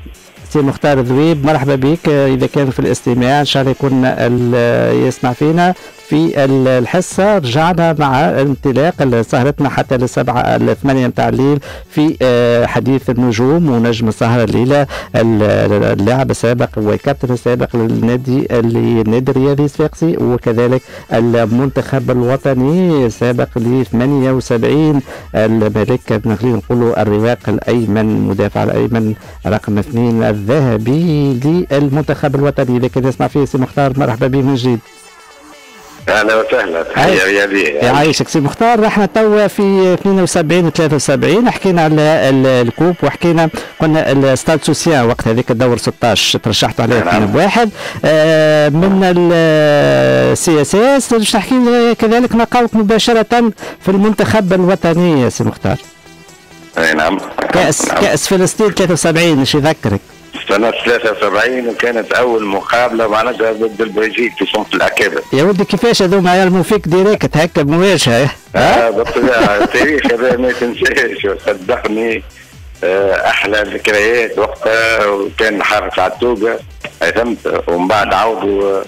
سي مختار ذويب مرحبا بك، اذا كان في الاستماع ان شاء الله يكون يسمع فينا في الحصه. رجعنا مع انطلاق سهرتنا حتى للسبعة 8 متاع الليل في حديث النجوم ونجم السهره الليله اللاعب السابق والكابتن السابق للنادي الرياضي الصفاقسي، وكذلك المنتخب الوطني السابق ل 78 الملك نقدر نقولوا الرواق الايمن، مدافع الايمن رقم 2 الذهبي للمنتخب الوطني. اذا كان يسمع فيه سي مختار مرحبا به من جديد. اهلا وسهلا، تحيه رياضيه. يعيشك سي مختار. احنا توا في 72 و 73 حكينا على الكوب وحكينا قلنا الستاد سوسيان وقت هذيك الدور 16 ترشحتوا عليه 2-1 من السي اس اس. باش تحكي كذلك نلقاوك مباشره في المنتخب الوطني سي مختار. اي نعم. كأس فلسطين 73 ايش يذكرك؟ سنة 73 وكانت أول مقابلة معناتها ضد البلجيك في صنف الأكابر. يا ولدي كيفاش هذوما يعلموا فيك ديريكت هكا بمواجهة؟ بالطبيعة التاريخ هذا ما يتنساش صدقني. أحلى ذكريات وقتها، وكان حارس عتوقة فهمت، ومن بعد عودوا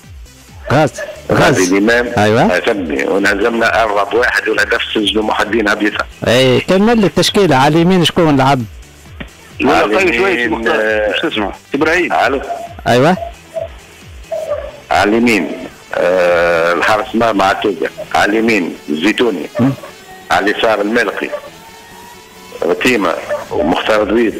غازي الإمام. أيوه فهمتني، ونهزمنا 4-1 والهدف سجلوا محي الدين عبيطة. أي كمل التشكيلة على اليمين شكون لعب؟ لا طيب شوي مش تسمع ابراهيم. ايوه على اليمين الحارس مرمى عتوقة، على اليمين الزيتوني، على اليسار الملقي رتيمة ومختار ذويب.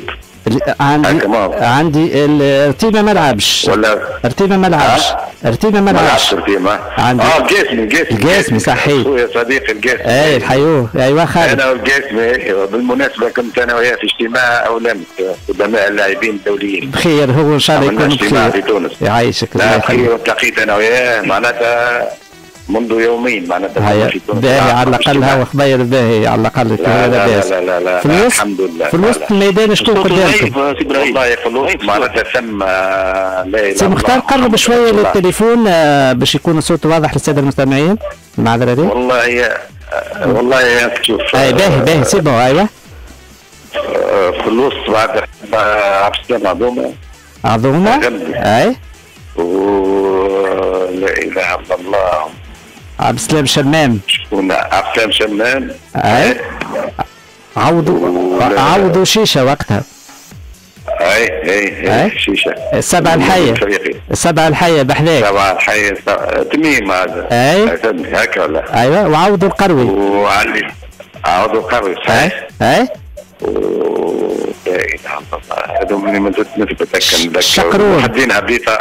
عندي رتيمة ما لعبش ولا رتيمة ما لعبش رتيمة عندي القاسمي صحيح خويا صديقي القاسمي. اي الحيوه ايوه خالد. انا والقاسمي بالمناسبة كنت انا وياه في اجتماع اولمت قدماء اللاعبين الدوليين. بخير هو ان شاء الله يكون بخير في تونس. يعيشك لا بخير، والتقيت انا وياه معناتها منذ يومين معناتها في تونس. باهي على الاقل هو خبير باهي على الاقل. لا في الوسط الحمد لله في الوسط الميدان شكون قدامكم؟ والله في الوسط معناتها ثم لا سي مختار قرب شويه للتليفون باش يكون الصوت واضح للساده المستمعين المعذره دي. والله يا تشوف. اي باهي سي بون. ايوه في الوسط بعد عبد السلام عظومه اي لا اله الا الله عبد السلام شمام. شكون عبد السلام شمام؟ اي عوضوا شيشه وقتها. اي شيشه. السبعه الحيه بحذاك. السبعه الحيه تميم هذا. اي هكا ولا؟ ايوه وعوضوا القروي. وعلي عوضوا القروي صحيح. اي هذوم اللي ما زلت نتذكر شقرون محدين عبيطة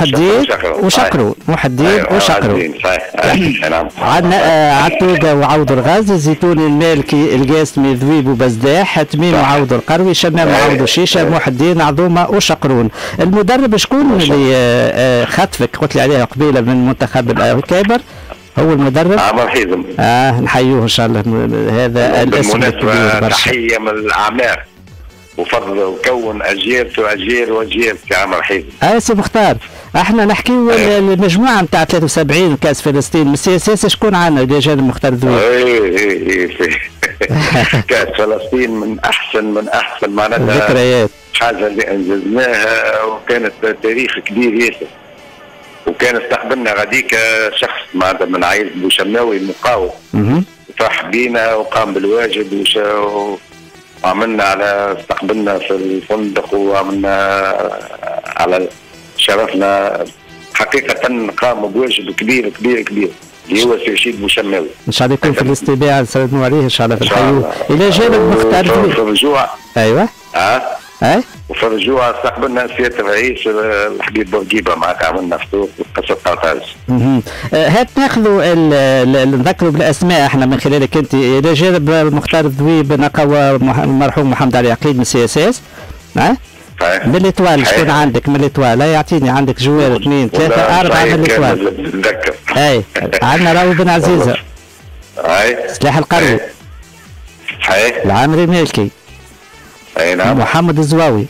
محدين وشقرون صحيح. نعم. عندنا عتوقة وعوض الغازي، الزيتوني المالكي القاسمي ذويب وبزداح، تميم وعوض القروي، شمام وعوض الشيشة، محدين عظومة وشقرون. المدرب شكون اللي خطفك قلت لي عليها قبيلة من منتخب الأكابر؟ هو المدرب عمر حيزم. نحيوه ان شاء الله هذا الاسم الكبير. تحيه من الاعمار وفضل وكون اجيال واجيال واجيال في عمر حيزم. سي مختار احنا نحكيو المجموعه نتاع 73 كاس فلسطين من السي اس اس شكون عندنا اللي جانب مختار ذويب؟ كاس فلسطين من احسن معناتها ذكريات حاجه اللي انجزناها، وكانت تاريخ كبير ياسر، وكان استقبلنا غاديك شخص معناتها من عائلة بوشماوي مقاوم فرح بينا وقام بالواجب وعملنا على استقبلنا في الفندق وعملنا على شرفنا حقيقة، قاموا بواجب كبير كبير كبير اللي هو سي رشيد بوشماوي. ان شاء الله يكون في الاستباع نسلموا عليه ان شاء الله في الحيوه الى جانب مختار في الرجوع. ايوه وفي الرجوع استقبلنا سياده الرئيس الحبيب بورقيبه معك، عملنا فطور في قصر قرطاج. هات ناخذوا نذكروا بالاسماء احنا من خلالك انت الى جانب مختار الذويب نقوى المرحوم محمد علي عقيد من سي اس اس. من الاتوال شكون عندك من الاتوال؟ يعطيني عندك جوار 2 3 4 من الاتوال. نتذكر. عندنا راوي بن عزيزه. سلاح القروي. العامري مالكي. اي نعم. محمد الزواوي.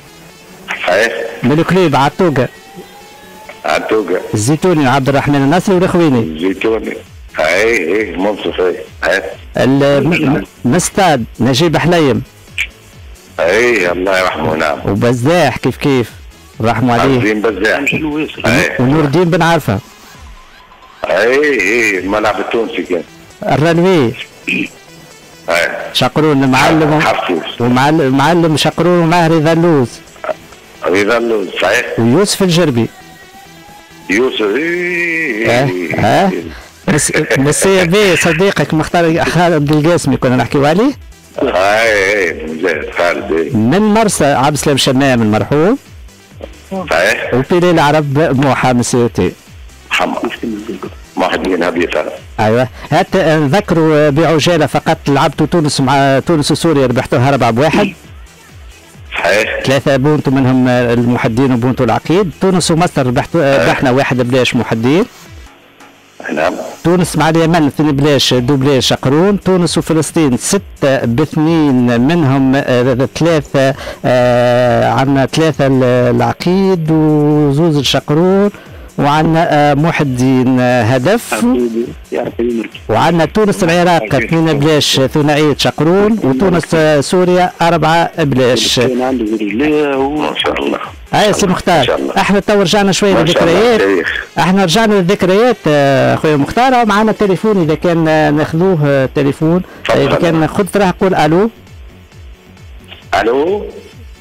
من الكليب عتوقة. الزيتوني عبد الرحمن الناصري والخويني. الزيتوني منصف. مستاد نجيب حليم. اي الله يرحمه نعم. وبزاح كيف رحموا عليه. عظيم بزاح. ونور الدين بن عرفه. اي الملعب التونسي كان. الرنوي. شقرون المعلم ومعلم شقرون ومعه رضا اللوز. رضا اللوز صحيح. ويوسف الجربي. يوسف مسي بيه صديقك مختار خالد القاسمي كنا نحكيو عليه. ممتاز خالد. من مرسى عبد السلام شمام المرحوم. صحيح. وبيلي العرب موحى مسيوتي. محي الدين هبيطة. ايوه هات نذكروا بعجاله فقط لعبتوا تونس مع تونس وسوريا ربحتوها 4-1. صحيح. 3 بونتو منهم المحدين وبونتو العقيد. تونس ومصر ربحنا 1-0 محدين. نعم. تونس مع اليمن 2-0 دوبلاش شقرون. تونس وفلسطين 6-2 منهم 3 عندنا 3 العقيد وزوز الشقرون وعندنا محدين هدف. وعندنا تونس العراق 2-0 ثنائية شقرون. وتونس سوريا 4-0. ما شاء الله. اي سي مختار احنا تو رجعنا شويه للذكريات. احنا رجعنا للذكريات خويا مختار. ومعنا التليفون اذا كان ناخذوه تليفون. اذا كان خذ راح قول الو. الو.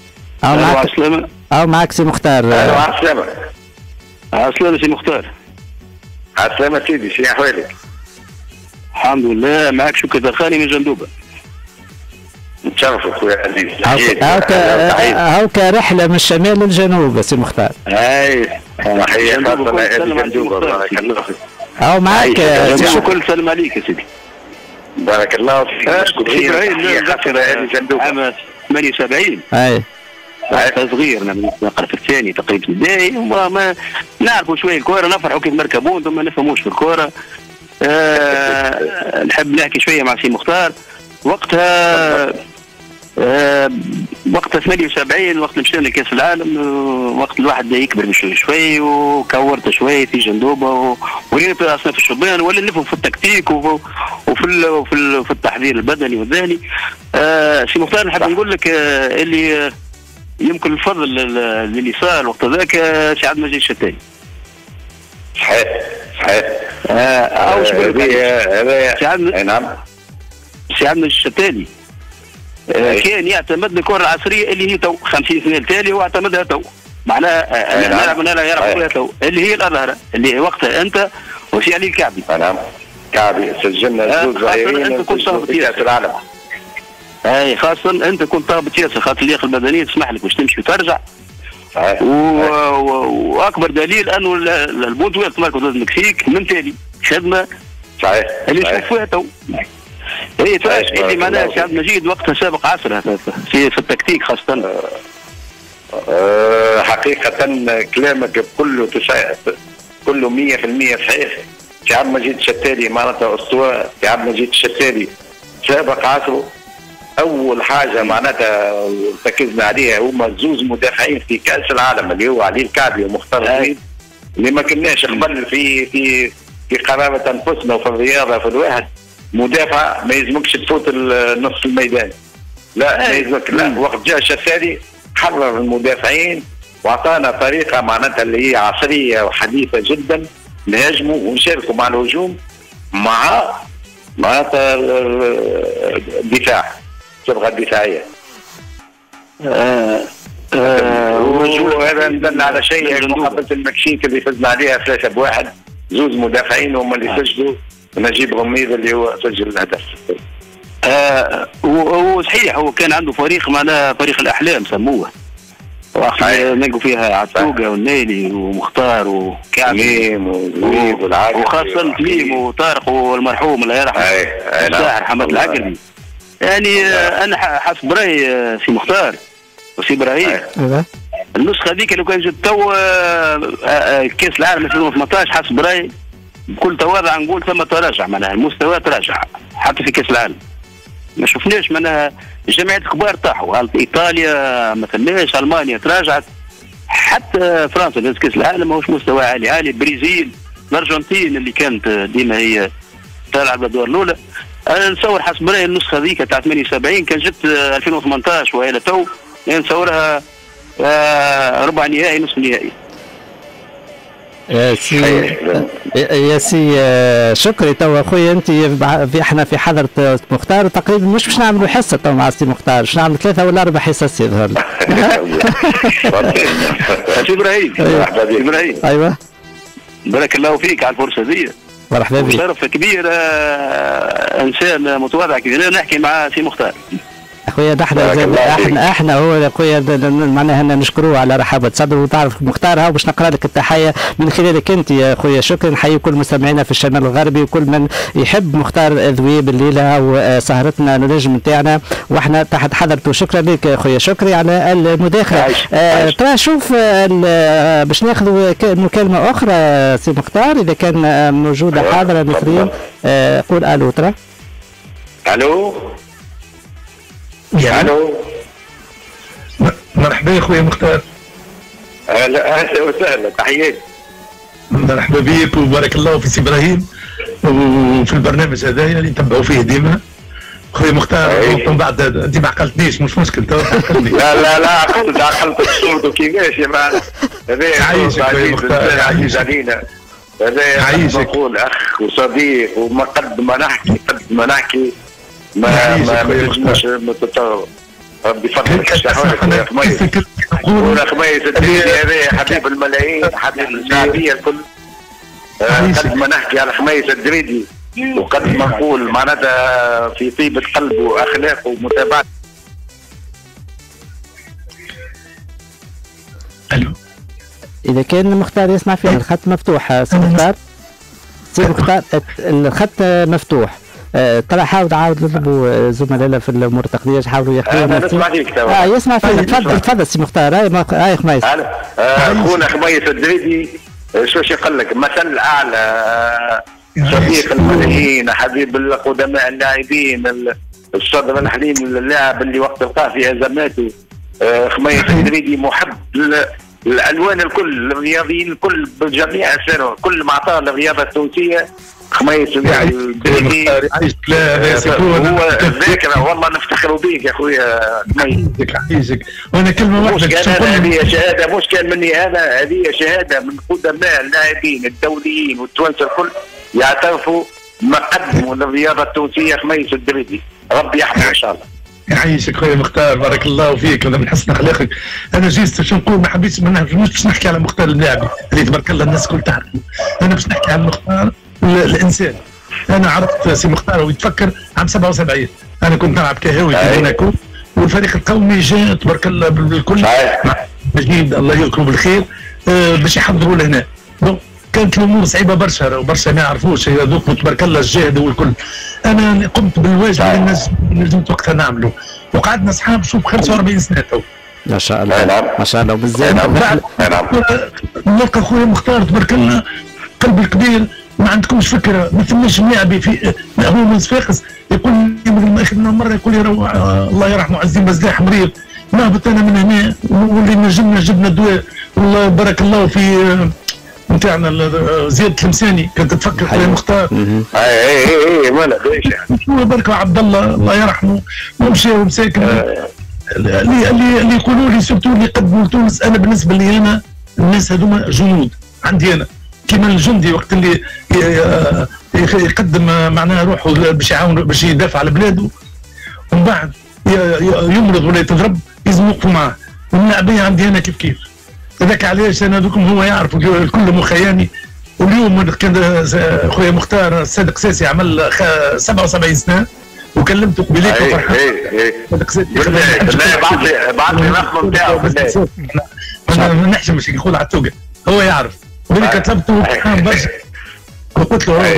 او معك سي مختار. الو عسلامة. عسلامة سي مختار. عسلامة سيدي شنو احوالك؟ الحمد لله معك شكر دخاني من جندوبة. نتشرفوا خويا عزيز. هاوك رحله من الشمال للجنوب سي مختار. تحيه خاصه لاهل جندوبه بارك الله فيك. هاو معك كل سلام عليك يا سيدي. بارك الله فيك. مشكورين. تحيه خاصه لاهل جندوبه. عام 78. اي صغير انا نقرا في الثاني تقريبا ابتدائي. ما نعرفوا شويه الكوره نفرحوا كيف نركبون ثم ما نفهموش في الكوره. نحب نحكي شويه مع سي مختار. وقتها 78 وقت مشينا لكاس العالم. وقت الواحد يكبر شوي شوي وكورت شوي في جندوبه ولينا اصلا في الشبان ولا نفهم في التكتيك وفي التحضير البدني والذهني. سي مختار نحب نقول لك اللي يمكن الفضل اللي صار وقت ذاك سي عبد المجيد الشتاني. صحيح. نعم. سي عبد المجيد الشتاني كان يعتمد الكره العصريه اللي هي تو 50 سنه التالي هو اعتمدها تو. معناها نلعب يلعب تو اللي هي الأظهرة اللي وقتها انت وسي علي الكعبي. نعم. كعبي سجلنا زوج ظاهرين. انت كنت صاحب كاس العالم. خاصة انت كنت طابت ياسر خاطر اللياقة البدنية تسمح لك باش تمشي وترجع. صحيح. واكبر دليل انه البونتويل تمركز ضد المكسيك من تالي خدمة. صحيح. اللي نشوف فيها تو. هي فاش اللي معناها سي عبد المجيد وقتها سابق عصره في التكتيك خاصة. حقيقة كلامك كله 100% صحيح. سي عبد المجيد الشتالي معناتها اسطورة. سي عبد المجيد الشتالي سابق عصره. اول حاجه معناتها ركزنا عليها هما زوز مدافعين في كاس العالم اللي هو علي الكعبي ومختار الغريب اللي ما كناش قبل في قرابه انفسنا وفي الرياضه في الواحد مدافع ما يلزمكش تفوت نصف الميدان. لا ما يلزمك. لا وقت جاء الشتالي حرر المدافعين واعطانا طريقه معناتها اللي هي عصريه وحديثه جدا نهاجموا ونشاركوا مع الهجوم مع معناتها الدفاع. الصبغه الدفاعيه. وهذا ندل على شيء محبه المكسيك اللي فزنا عليها 3-1. زوز مدافعين هم اللي سجلوا. نجيب غميد اللي هو سجل الهدف. هو صحيح هو كان عنده فريق معناها فريق الاحلام سموه. نلقوا فيها عتوقه والنيلي ومختار وكعبي وخاصه تميم وطارق والمرحوم الله يرحمه الساحر حمد العقربي. يعني انا حسب رايي سي مختار وسي ابراهيم النسخه ذيك لو كان جت تو كاس العالم 2018 حسب رايي بكل تواضع نقول ثم تراجع معناها المستوى تراجع حتى في كاس العالم. ما شفناش معناها الجماعات الكبار طاحوا. ايطاليا ما ثماش، المانيا تراجعت، حتى فرنسا في كاس العالم ماهوش مستوى عالي. البرازيل، الارجنتين اللي كانت ديما هي تلعب الادوار الاولى. انا نتصور حسب رايي النسخه ذيك تاع 78 كان جت 2018 والى تو نتصورها ربع نهائي نصف نهائي. يا سي شكري. تو اخويا انت احنا في حضره مختار تقريبا مش باش نعملوا حصه تو مع سي مختار، باش نعمل 3 ولا 4 حصص يظهر لي. سي ابراهيم. ابراهيم ايوه بارك الله فيك على الفرصه دي. مرحبا بك. شرف كبير انسان متواضع كبير نحكي مع سي مختار. اخويا احنا هو يا اخويا معناها نشكروه على رحابه صدره. وتعرف مختار هاو باش نقرا لك التحيه من خلالك انت يا اخويا. شكرا. نحيي كل مستمعينا في الشمال الغربي وكل من يحب مختار ذويب الليله وسهرتنا النجم نتاعنا واحنا تحت حضرته. شكرا لك يا اخويا. شكري على المداخله. ترى شوف باش ناخذ مكالمه اخرى سي مختار اذا كان موجوده حاضره نسرين. قول الو. ترى الو. الو مرحبا يا خويا مختار. اهلا وسهلا تحياتي. مرحبا بك وبارك الله في سي ابراهيم وفي البرنامج هذايا اللي نتبعوا فيه ديما. خويا مختار من بعد انت ما عقلتنيش مش مشكل تو عقلتني. لا عقلت الصوت وكيفاش يا معلم. هذا عايشك خويا مختار. عزيز علينا. هذا نقول اخ وصديق وما قد ما نحكي ما نجمش نتطور بفضلك. يا خميس نقول خميس الدريدي هذا حبيب الملايين حبيب الشعبيه الكل. قد ما نحكي على خميس الدريدي وقد ما نقول معناتها في طيبه قلب واخلاق ومتابعه. الو اذا كان مختار يسمع فينا الخط مفتوح. سي مختار الخط مفتوح. ترى حاول نطلبوا زملائنا في الامور التقنيه يحاولوا ياخذونا. نسمع فيك يسمع فينا. تفضل سي مختار. هاي خميس. اخونا خميس الدريدي شو يقول لك مثل اعلى صديق الملايين حبيب القدماء اللاعبين الصدر الحليم اللاعب اللي وقت لقاه في ازماته. خميس الدريدي محب الالوان الكل الرياضيين الكل بجميع اسرار كل ما اعطاه الرياضه التونسيه. خميس الدريدي هو الذاكره والله نفتخر بيك يا خويا خميس. يعيشك. وانا كلمه واحده هذه شهاده مش كان مني انا، هذه شهاده من قدماء اللاعبين الدوليين والتوانسه الكل يعترفوا ما قدموا للرياضه التونسيه خميس الدريدي. ربي يحفظه ان شاء الله. يعيشك خويا مختار بارك الله فيك. انا من حسن اخلاقك انا جيت شو نقول ما حبيتش مش باش نحكي على مختار اللاعبي اللي تبارك الله الناس الكل تعرفه. انا باش نحكي على مختار الانسان. انا عرفت سي مختار ويتفكر عام 77 انا كنت نلعب كهاوي في موناكو والفريق القومي جاء تبارك الله بالكل مجيد الله يذكره بالخير باش يحضروا لهنا. كانت الامور صعيبه برشا وبرشا ما يعرفوش هذوك تبارك الله الجهد والكل. انا قمت بالواجب اللي الناس نجمت وقتها نعمله وقعدنا اصحاب شوف 45 سنه تو. ما شاء الله ما شاء الله وبزاف. نلقى خويا مختار تبارك الله قلب الكبير ما عندكمش فكره ما ثماش لاعبي في هو من صفاقس يقول لي ما اخذنا مره يقول لي الله يرحمه عزيز مزاح مريض نهبط انا من هنا واللي نجمنا جبنا دواء والله بارك الله في نتاعنا زياد التلمساني كانت تفكر خويا مختار. اي مالك ايش بارك عبد الله يرحمه ومشى ومساكن اللي يقولوا لي سورتو اللي يقدموا لتونس. انا بالنسبه لي انا الناس هذوما جنود عندي انا كيما الجندي وقت اللي يقدم معناها روحه باش يعاون باش يدافع على بلاده ومن بعد يمرض ولا يتضرب لازم يوقفوا معاه. واللاعبيه عندي انا كيف هذاك علاش انا دوكم هو يعرف الكل مخياني. واليوم كان خويا مختار الصادق ساسي عمل 77 سنه وكلمته قبيليك وفرحان. صادق ساسي بعث لي الرقم نتاعو بالله. انا ما نحشمش نقول على التوقع هو يعرف. ولكن طلبته فرحان برشا وقلت له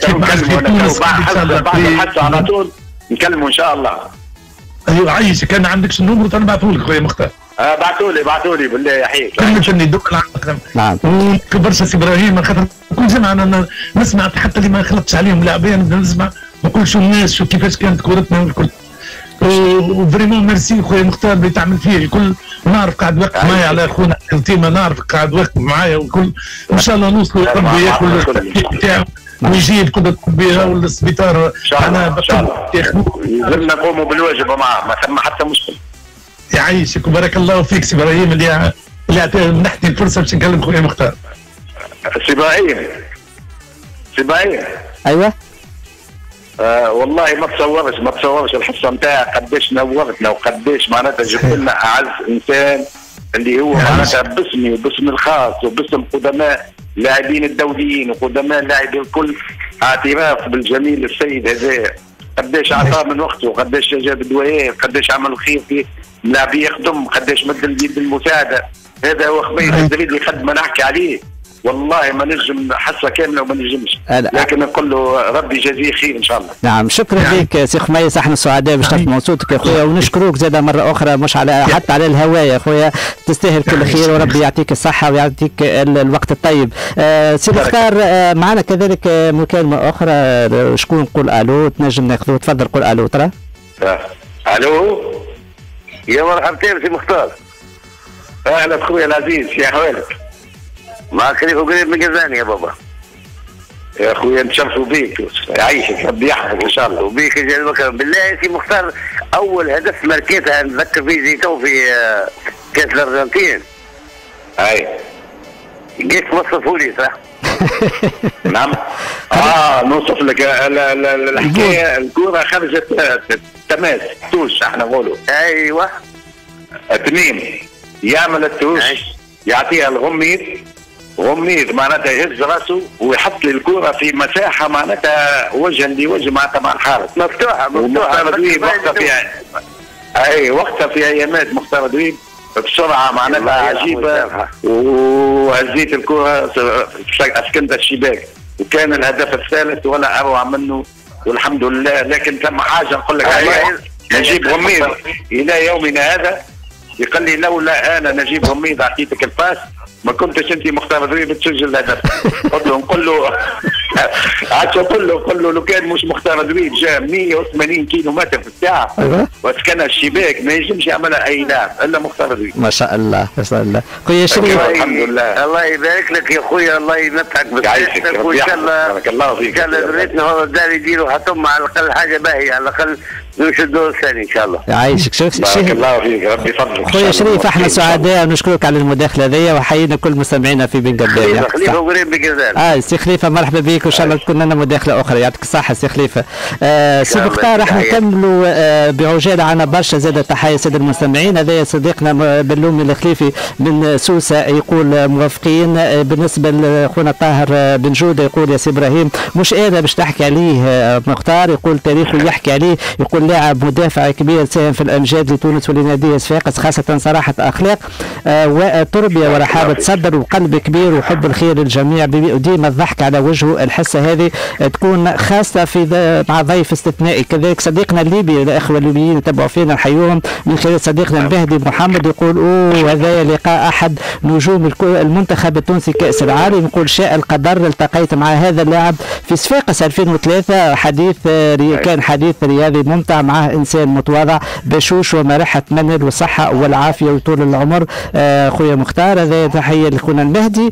بعد الحادثه على طول نكلمه ان شاء الله. ايوه عايشك. انا عندكش النمر انا بعثه لك خويا مختار. بعثوا لي بالله يحييك. كلمتني دوك نعم برشا سي ابراهيم خاطر كل جمعه انا نسمع حتى اللي ما خلطتش عليهم لاعبين نبدا نسمع نقول شو الناس شو كيفاش كانت كورتنا والكل. وفريمون ميرسي خويا مختار اللي تعمل فيه الكل. نعرف قاعد واقف معايا على خونا التيمه نعرف قاعد واقف معايا والكل. ان شاء الله نوصلوا ربي ياكل التحقيق نتاعو ويجيب قدرة طبية والسبيطار ان شاء الله لازم نقوموا بالواجب معاه، ما ثم حتى مشكل. يعيشك وبارك الله فيك سي ابراهيم اللي منحتني الفرصه باش نكلم خويا مختار. سي ابراهيم ايوه والله ما تصورش الحصه نتاعها قداش نورتنا وقداش معناتها جبت لنا اعز انسان اللي هو معناتها باسمي وباسم الخاص وباسم قدماء اللاعبين الدوليين وقدماء اللاعبين الكل، اعتراف بالجميل السيد هذا قداش اعطاه من وقته وقداش جاب الدوايات قداش عمل خير في اللاعبين يخدم قداش مد اليد المساعده. هذا هو خبير الدريدي قد ما نحكي عليه والله ما نجم حصه كامله وما نجمش، لكن نقول له ربي يجازيه خير ان شاء الله. نعم شكرا لك سي خميس، احنا سعداء باش نسمعوا صوتك يا خويا ونشكروك زاده مره اخرى مش على حتى على الهواء يا خويا، تستاهل كل خير وربي يعطيك الصحه ويعطيك الوقت الطيب. سي مختار معنا كذلك مكالمه اخرى، شكون نقول الو تنجم ناخذوه؟ تفضل قول الو ترى. الو يا مرحبتين سي مختار. اهلا خويا العزيز، يا احوالك؟ معك خليفه قريب من قزاني يا بابا. يا اخويا نتشرفوا بيك، يعيشك ربي يحفظك ان شاء الله. وبيك يا جلال بكر. بالله يا سي مختار اول هدف ماركيتها نتذكر فيه زي تو في كاس الارجنتين. اي جيت توصفوا لي صح؟ نعم. نوصف لك الحكايه. الكوره خرجت تماس توش احنا نقولوا. ايوه تميم يعمل التوش يعطيها غميد معناتها يهز راسه ويحط لي الكره في مساحه معناتها وجها لوجه معناتها مع الحارس مفتوحه. وقتها فيها وقتها في ايامات مختار دويب بسرعه معناتها عجيبه وهزيت الكره اسكنت الشباك وكان الهدف الثالث ولا اروع منه والحمد لله. لكن ثم حاجه نقول لك عليها، نجيب غميد الى يومنا هذا يقول لي لولا انا نجيب غميد اعطيتك الباس ما كنتش انت مختار دويب تسجل الهدف. نقول له قل له لو كان مش مختار دويب جاء 180 كيلو متر في الساعه وسكن الشباك ما ينجمش يعملها اي لاعب الا مختار دويب. ما شاء الله ما شاء الله خويا شريف. الحمد لله الله يبارك لك يا خويا، الله ينفعك بصحتك وان شاء الله بارك الله فيك. ان شاء الله دريتنا هو الدار يديروا حطهم على الاقل حاجه باهيه على الاقل نمشي الدور الثاني ان شاء الله. يعيشك. شوف بارك الله فيك ربي يفضلك. خويا شريف احنا سعداء ونشكرك على المداخله ذي وحيينا كل مستمعينا في بن قدام. خليفه قريب من قدام. سي خليفه مرحبا بك وان شاء الله تكون لنا مداخله اخرى. يعطيك الصحه سي خليفه. سي مختار راح نكملوا بعجاله عنا برشا زاد تحيه سيد المستمعين. هذا صديقنا بلومي الخليفي من سوسه يقول موافقين. بالنسبه لخونا طاهر بن جوده يقول يا سي ابراهيم مش انا باش تحكي عليه مختار، يقول تاريخه يحكي عليه، يقول لاعب مدافع كبير ساهم في الامجاد لتونس ولناديه صفاقس خاصه صراحه اخلاق وتربيه ورحابه صدر وقلب كبير وحب الخير للجميع وديما الضحك على وجهه. الحصه هذه تكون خاصه في مع ضيف استثنائي. كذلك صديقنا الليبي الاخوه الليبيين يتابعوا فينا نحيوهم من خلال صديقنا المهدي محمد يقول هذا لقاء احد نجوم المنتخب التونسي كاس العالم. يقول شاء القدر التقيت مع هذا اللاعب في صفاقس 2003 حديث كان حديث رياضي ممتع معه انسان متواضع بشوش ومرحة منل والصحة والعافية وطول العمر. خويا مختار هذا تحية لخونا المهدي.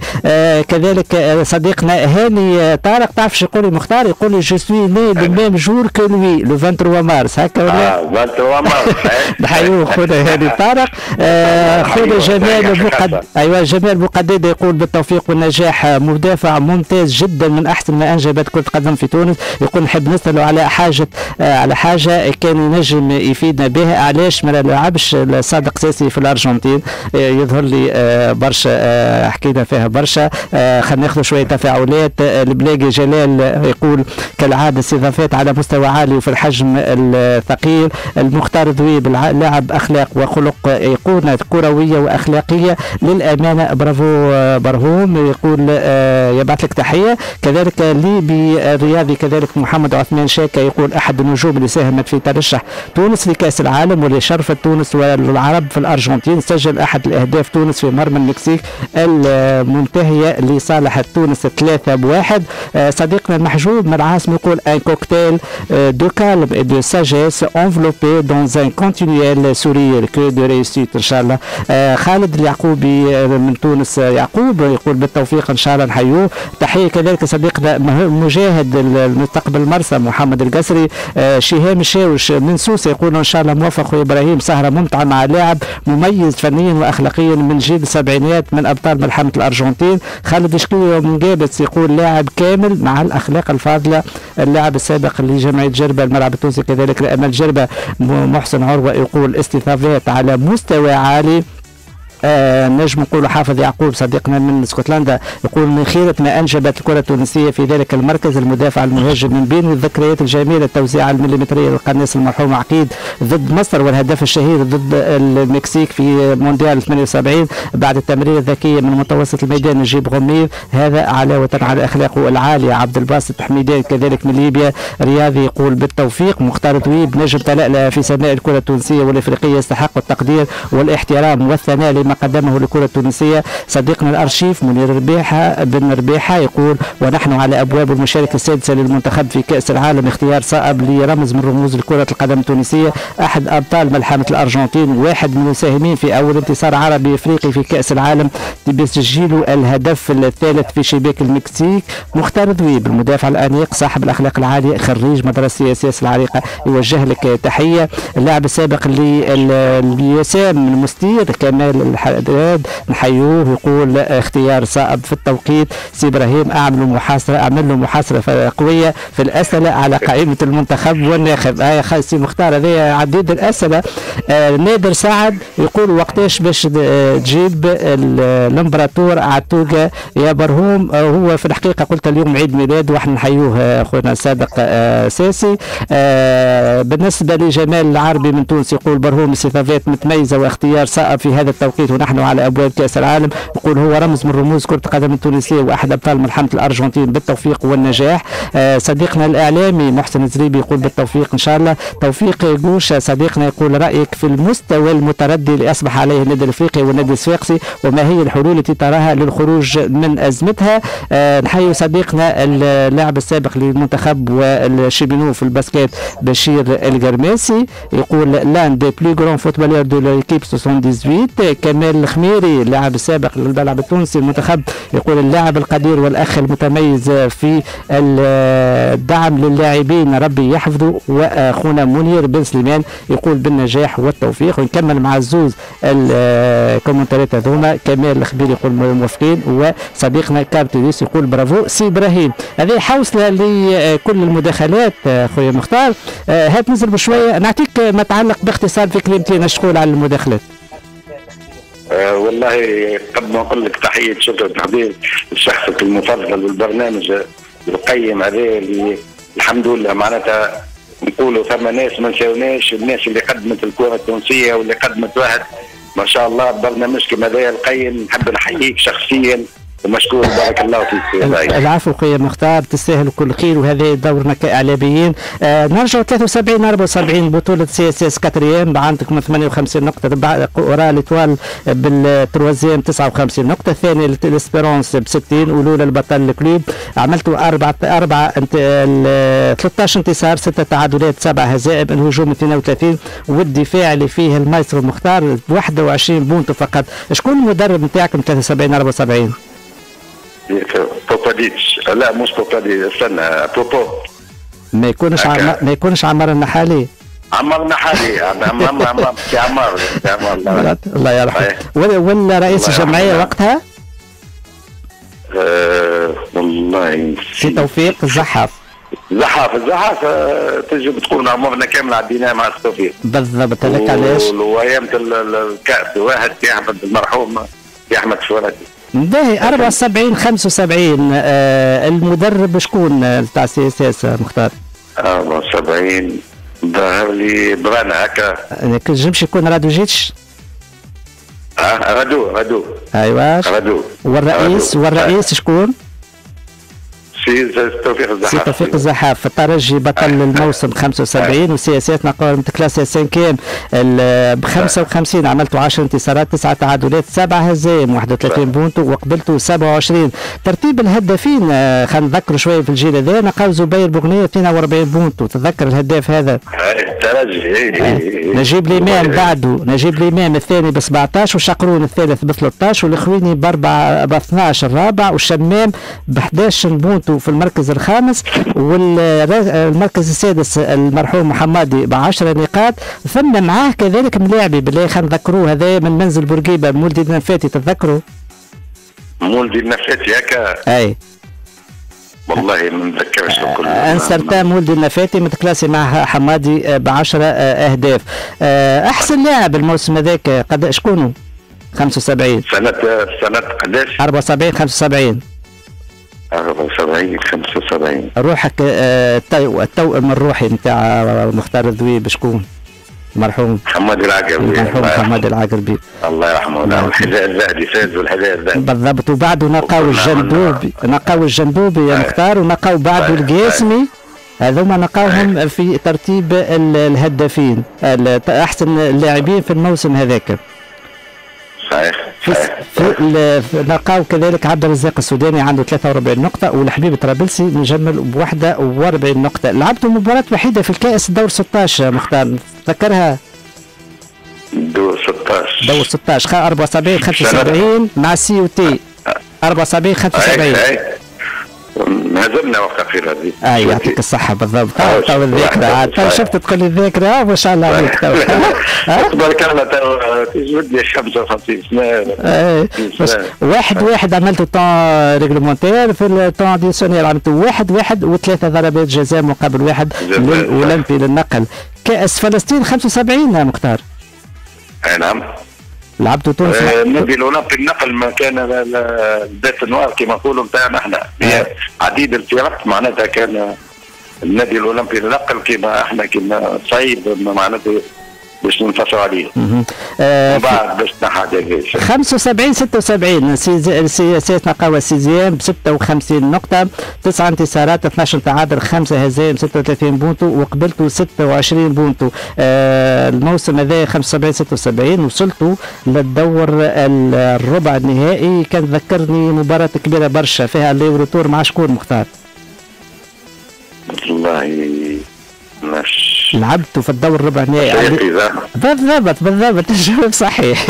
كذلك صديقنا هاني طارق تعرف شو يقول لي مختار؟ يقول لي جو سوي ني لو ميم جور كو لوي لو 23 مارس هكا ولا 23 مارس. نحيوه خونا هاني طارق. خونا جمال ايوه جمال بوقديده يقول بالتوفيق والنجاح مدافع ممتاز جدا من احسن ما انجبت كرة قدم في تونس. يقول نحب نسأله على حاجة كان ينجم يفيدنا بها علاش ما لعبش صادق ساسي في الارجنتين. يظهر لي برشا حكينا فيها برشا. خلينا ناخذ شويه تفاعلات. البلاقي جلال يقول كالعاده استضافات على مستوى عالي وفي الحجم الثقيل. المختار ذويب لاعب اخلاق وخلق ايقونه كرويه واخلاقيه للامانه برافو برهوم. يقول يبعث لك تحيه. كذلك الليبي الرياضي كذلك محمد عثمان شاكا يقول احد النجوم اللي ساهمت في ترشح تونس لكاس العالم ولشرف تونس والعرب في الارجنتين. سجل احد اهداف تونس في مرمى المكسيك المنتهيه لصالح تونس 3-1. صديقنا المحجوب من العاصمه يقول ان كوكتيل دو كالم et de sagesse enveloppé dans un continuel sourire que de réussite ان شاء الله. خالد اليعقوبي من تونس يعقوب يقول بالتوفيق ان شاء الله نحيوه. تحيه كذلك صديقنا مجاهد المستقبل مرسى محمد القسري. شهام الشاوش من سوسه يقول ان شاء الله موفق ابراهيم سهره ممتعه مع لاعب مميز فنيا واخلاقيا من جيل السبعينات من ابطال ملحمه الارجنتين. خالد شكوي من جابس يقول لاعب كامل مع الاخلاق الفاضله. اللاعب السابق لجمعيه جربه الملعب التونسي كذلك لامل جربه محسن عروه يقول استضافات على مستوى عالي. نجم نقول حافظ يعقوب صديقنا من اسكتلندا يقول من خيرة ما انجبت الكرة التونسية في ذلك المركز المدافع المهاجم من بين الذكريات الجميلة التوزيع المليمترية للقناص المرحوم عقيد ضد مصر والهدف الشهير ضد المكسيك في مونديال 78 بعد التمريرة الذكية من متوسط الميدان نجيب غمير. هذا علاوة على اخلاقه العالية. عبد الباسط حميدان كذلك من ليبيا رياضي يقول بالتوفيق. مختار طويب نجم تلألأ في سماء الكرة التونسية والافريقية يستحق التقدير والاحترام والثناء لما قدمه للكرة التونسية. صديقنا الأرشيف منير ربيحة بن ربيحة يقول ونحن على أبواب المشاركة السادسة للمنتخب في كأس العالم اختيار صائب لرمز من رموز كرة القدم التونسية أحد أبطال ملحمة الأرجنتين واحد من المساهمين في أول انتصار عربي إفريقي في كأس العالم بتسجيل الهدف الثالث في شباك المكسيك. مختار ذويب المدافع الأنيق صاحب الأخلاق العالية خريج مدرسة سياسة العريقة يوجه لك تحية. اللاعب السابق لليسام المستير كمال نحيوه يقول اختيار صائب في التوقيت. سي ابراهيم اعمل له محاصره قويه في الاسئله على قائمه المنتخب والناخب. سي مختار هذا عديد الاسئله. نادر سعد يقول وقتاش باش تجيب الامبراطور عتوقه يا برهوم. هو في الحقيقه قلت اليوم عيد ميلاد واحنا نحيوه اخونا السابق ساسي. بالنسبه لجمال العربي من تونس يقول برهوم استضافات متميزه واختيار صائب في هذا التوقيت ونحن على ابواب كاس العالم. يقول هو رمز من رموز كره القدم التونسيه واحد ابطال ملحمه الارجنتين بالتوفيق والنجاح. صديقنا الاعلامي محسن الزريبي يقول بالتوفيق ان شاء الله. توفيق جوشه صديقنا يقول رايك في المستوى المتردي اللي اصبح عليه النادي الافريقي والنادي الصفاقسي وما هي الحلول التي تراها للخروج من ازمتها. نحيي صديقنا اللاعب السابق للمنتخب والشيبينو في الباسكيت بشير القرماسي يقول لان دي بلو غران فوتبولير دو ليكيب 78. كمال الخميري اللاعب السابق للملعب التونسي المنتخب يقول اللاعب القدير والاخ المتميز في الدعم للاعبين ربي يحفظه. واخونا منير بن سليمان يقول بالنجاح والتوفيق. ونكمل مع الزوز الكومنتاريات هذوما. كمال الخبير يقول موافقين. وصديقنا كارتيريس يقول برافو. سي ابراهيم هذه حوصله لكل المداخلات خويا مختار. هات نزل بشويه نعطيك ما يتعلق باختصار في كلمتين اش تقول على المداخلات. والله قبل ما نقول لك تحيه شكر وتقدير لشخصك المفضل والبرنامج القيم هذا اللي الحمد لله معناتها نقولوا ثم ناس ما نساوناش الناس اللي قدمت الكره التونسيه واللي قدمت واحد ما شاء الله برنامج كما هذا القيم. نحب نحييك شخصيا ومشكور بارك الله فيك. العفو خويا مختار تستاهل كل خير وهذا دورنا كاعلاميين. نرجع 73 74 بطوله سي اس اس كاتريام عندكم 58 نقطه. اورا ليتوال بالتروازيام 59 نقطه. الثاني الاسبيرونس ب 60 والاولى البطل الكلوب. عملتوا 13 انتصار 6 تعادلات 7 هزائم. الهجوم 32 والدفاع اللي فيه المايسترو مختار 21 بونت فقط. شكون المدرب نتاعكم 73 74؟ بوباديتش. لا مش بوباديتش استنى بوبو. ما يكونش عمار النحالي. عمار النحالي عمار الله يرحمه. ولا رئيس الجمعيه وقتها؟ والله سي توفيق الزحاف تجي بتكون عمرنا كامل عديناه مع توفيق بالضبط. هذاك علاش وايام الكاس واحد في احمد المرحوم في احمد شوراتي. باهي 74 75 المدرب شكون تاع سي اس اس مختار؟ 74 ظهر لي برانا هكا. كنجمش يكون رادوجيتش. رادو ايوا. رادو. والرئيس شكون؟ سي توفيق الزحاف. سي توفيق الزحاف. الترجي بطل الموسم 75 وسياسات نقول كلاس سانكيم ب 55 عملتوا 10 انتصارات 9 تعادلات 7 هزائم 31 بونتو وقبلتوا 27. ترتيب الهدافين خلينا نذكروا شويه في الجيل هذا نلقاو زبير بوغنيه 42 بونتو. تتذكر الهداف هذا؟ الترجي. نجيب الإمام بعده نجيب الإمام الثاني ب 17 وشقرون الثالث ب 13 والخويني ب 12 الرابع والشمام ب 11 بونتو في المركز الخامس والمركز السادس المرحوم محمدي ب 10 نقاط. ثم معاه كذلك ملاعبي بالله خلينا نذكروه هذا من منزل بورقيبه مولدي النفاتي. تتذكروا؟ مولدي النفاتي هكا. اي والله ما نتذكرش الكل. انسرتا مولدي النفاتي متكلاسي مع حمادي ب 10 اهداف. احسن لاعب الموسم هذاك قد شكونه؟ 75 سنة قداش؟ 74 75 75. روحك التوأم الروحي نتاع مختار الذويب شكون؟ المرحوم محمد العقربي. المرحوم محمد العقربي الله يرحمه. والحذاء الذهبي فاز والحذاء الذهبي بالضبط. وبعده نلقاو الجندوبي يا مختار ونلقاو بعده القاسمي. هذوما نلقاوهم في ترتيب الهدافين احسن اللاعبين في الموسم هذاك. صحيح. نلقاو كذلك عبد الرزاق السوداني عنده 43 نقطة والحبيب الطرابلسي مجمل ب 41 نقطة. لعبتوا مباراة وحيدة في الكأس دور 16 مختار تذكرها؟ دور 16 74 75 مع سي يو تي 74 75. هزمنا وقت اخير هذه. يعطيك الصحة بالضبط. تو الذاكرة شفت تقول لي الذاكرة ما شاء الله عليك. تبارك الله تجبدني 55 سنة. 1-1 عملتوا طون ريغلومونتير في الطون اديسيونيل عملتوا 1-1 وثلاثة ضربات جزاء مقابل 1 للأولمبي للنقل. كأس فلسطين 75 مختار. نعم. لعبتوا تونس. النادي الاولمبي النقل ما كان البيت النوار كما نقولوا نتاعنا احنا عديد الفرق معناتها كان النادي الاولمبي النقل كما احنا كنا صعيب معناتها باش ننتصروا عليه. ومن بعد باش نحى 75 76 سياسات نقاوة سيزيام ب 56 نقطة 9 انتصارات 12 تعادل 5 هزائم 36 بونتو وقبلتوا 26 بونتو. الموسم هذا 75 76 وصلتوا للدور الربع النهائي. كان ذكرني مباراة كبيرة برشا فيها اللي تور مع شكون مختار؟ والله مش لعبتوا في الدور الربع النهائي. بالضبط الجواب صحيح.